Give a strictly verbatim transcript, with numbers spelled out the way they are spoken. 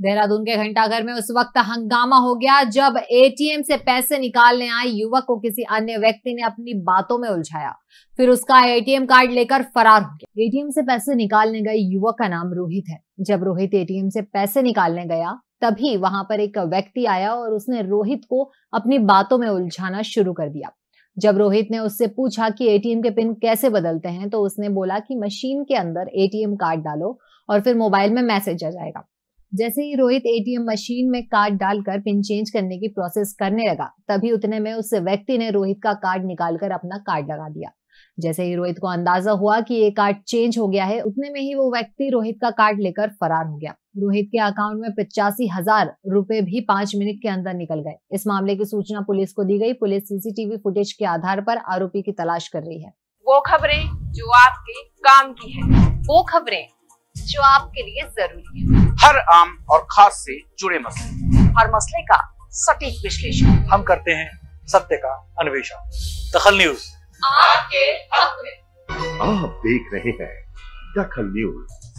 देहरादून के घंटाघर में उस वक्त हंगामा हो गया जब एटीएम से पैसे निकालने आए युवक को किसी अन्य व्यक्ति ने अपनी बातों में उलझाया, फिर उसका एटीएम कार्ड लेकर फरार हो गया। एटीएम से पैसे निकालने गए युवक का नाम रोहित है। जब रोहित एटीएम से पैसे निकालने गया तभी वहां पर एक व्यक्ति आया और उसने रोहित को अपनी बातों में उलझाना शुरू कर दिया। जब रोहित ने उससे पूछा कि एटीएम के पिन कैसे बदलते हैं तो उसने बोला कि मशीन के अंदर एटीएम कार्ड डालो और फिर मोबाइल में मैसेज आ जाएगा। जैसे ही रोहित एटीएम मशीन में कार्ड डालकर पिन चेंज करने की प्रोसेस करने लगा तभी उतने में उस व्यक्ति ने रोहित का कार्ड निकालकर अपना कार्ड लगा दिया। जैसे ही रोहित को अंदाजा हुआ कि ये कार्ड चेंज हो गया है उतने में ही वो व्यक्ति रोहित का कार्ड लेकर फरार हो गया। रोहित के अकाउंट में पचासी हजार रुपए भी पांच मिनट के अंदर निकल गए। इस मामले की सूचना पुलिस को दी गई। पुलिस सीसीटीवी फुटेज के आधार पर आरोपी की तलाश कर रही है। वो खबरें जो आपके काम की है, वो खबरें जो आपके लिए जरूरी है, हर आम और खास से जुड़े मसले, हर मसले का सटीक विश्लेषण हम करते हैं सत्य का अन्वेषण। दखल न्यूज आपके हक में। आप देख रहे हैं दखल न्यूज।